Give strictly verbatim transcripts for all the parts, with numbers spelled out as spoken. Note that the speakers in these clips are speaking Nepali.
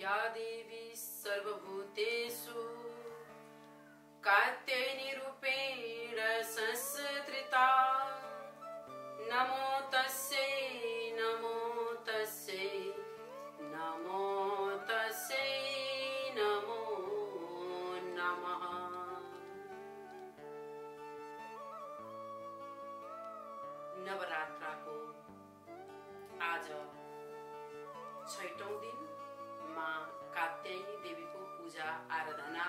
या देवी सर्वभूतेषु कात्यायनी रूपेण संस्थिता नमो तस्यै नमो तस्यै नमो तस्यै नमो नमः। नवरात्राको आज छैटौं दिन माँ कात्यायनी देवीको पूजा आराधना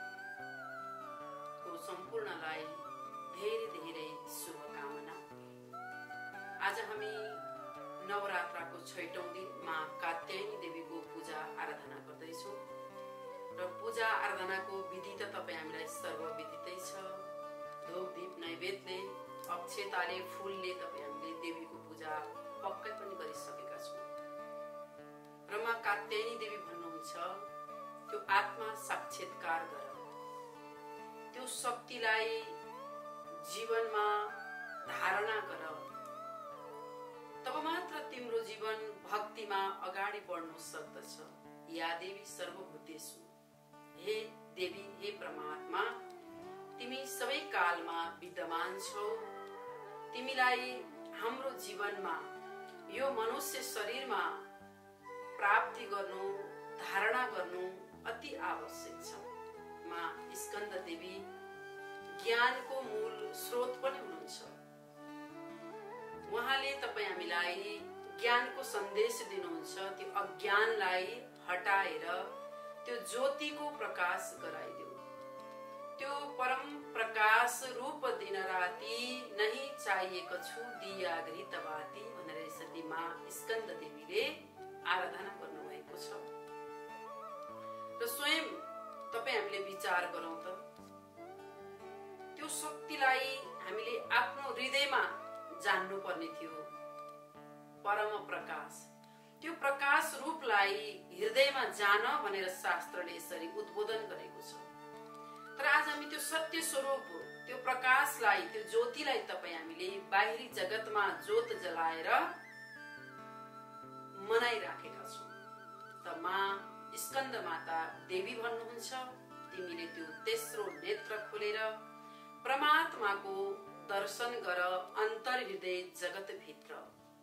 को सम्पूर्णलाई धेरै धेरै शुभकामना। आज हामी नवरात्राको छैटौं दिन माँ कात्यायनी देवीको पूजा आराधना गर्दैछौँ र पूजा आराधनाको विधि त तपाई हामीलाई सर्वविदितै छ। धूप दीप नैवेद्यले अक्षताले फूलले तपाई हामीले देवीको पूजा पक्कै पनि गरिसकेका छौँ र माँ कात्यायनी देवी भन्नुहुन्छ त्यो आत्मा साक्षात्कार गर, त्यो शक्तिलाई जीवनमा धारणा गर, तब मात्र तिम्रो जीवन भक्तिमा अगाडि बढ्न सक्दछ। या देवी सर्वभूतेषु, हे देवी हे परमात्मा, तिमी सबै कालमा विद्यमान छौ। तिमीलाई हाम्रो जीवनमा यो मनुष्य शरीरमा प्राप्ति गर्नु धारणा गर्नु अति आवश्यक छ। माँ स्कन्द देवी ज्ञानको मूल स्रोत पनि हुनुहुन्छ। उहाँले तपाई हामीलाई ज्ञानको सन्देश दिनुहुन्छ। त्यो अज्ञानलाई हटाएर त्यो ज्योतिको प्रकाश गराइदेऊ। त्यो परम प्रकाश रूप दिन राति नहीं चाहिएको छु दिया घृत बाती भनेर यसरी माँ स्कन्द देवीले आराधना गर्नुभएको छ। र स्वयं तपाई हामीले विचार गरौँ त, त्यो शक्तिलाई हामीले आफ्नो हृदयमा जान्नु पर्ने थियो। परम प्रकाश, त्यो प्रकाश रूपलाई हृदयमा जान भनेर शास्त्रले यसरी उद्बोधन गरेको छ। तर आज हामी त्यो सत्य स्वरूप, त्यो प्रकाशलाई, त्यो ज्योतिलाई तपाई हामीले बाहिरी जगतमा ज्योत जलाएर मनाइराखेका छौँ। त माँ स्कन्द माता देवी भन्नुहुन्छ, तिमीले त्यो तेस्रो नेत्र खोलेर परमात्माको दर्शन गर अन्तर हृदय जगत भित्र।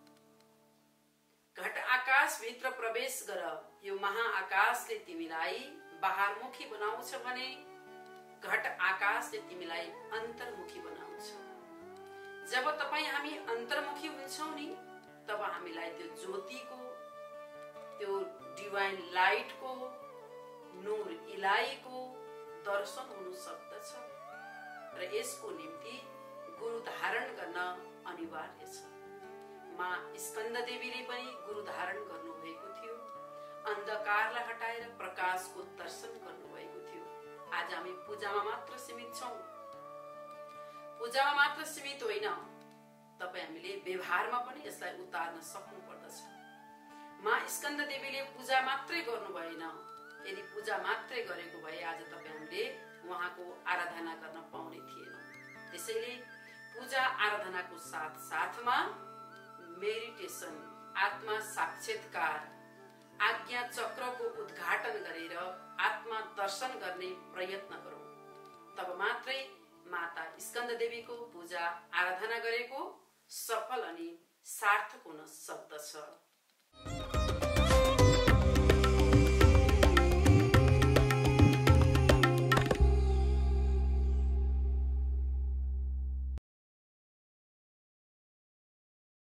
घट आकाश भित्र प्रवेश गर। यो महाआकाशले तिमीलाई बाहरमुखी बनाउँछ भने घट आकाशले तिमीलाई अन्तर्मुखी बनाउँछ। जब तपाई हामी अन्तर्मुखी हुन्छौं नि, तब हामीलाई त्यो ज्योतिको, त्यो डिभाइन लाइटको, नूर इलाहीको दर्शन हुन सक्दछ र यसको निम्ति गुरु धारण गर्न अनिवार्य छ। माँ स्कन्द देवीले पनि गुरु धारण गर्नुभएको थियो। अन्धकारलाई हटाएर प्रकाशको दर्शन गर्नुभएको थियो। आज हामी पूजामा मात्र सीमित छौं। पूजामा मात्र सीमित होइन, तपाई हामीले व्यवहारमा पनि यसलाई उतार्न सक्नु पर्दछ। माँ स्कन्द देवीले पूजा मात्रै गर्नु भएन। यदि पूजा मात्रै गरेको भए आज तपाई हामीले उहाँको आराधना गर्न पाउने थिएन। त्यसैले पूजा आराधनाको साथ साथमा मेडिटेसन, आत्मा साक्षात्कार, आज्ञा चक्रको उद्घाटन गरेर आत्मा दर्शन गर्ने प्रयत्न गरौं। तब मात्रै माता स्कन्द देवीको पूजा आराधना गरेको सफल अनि सार्थक हुन सक्दछ।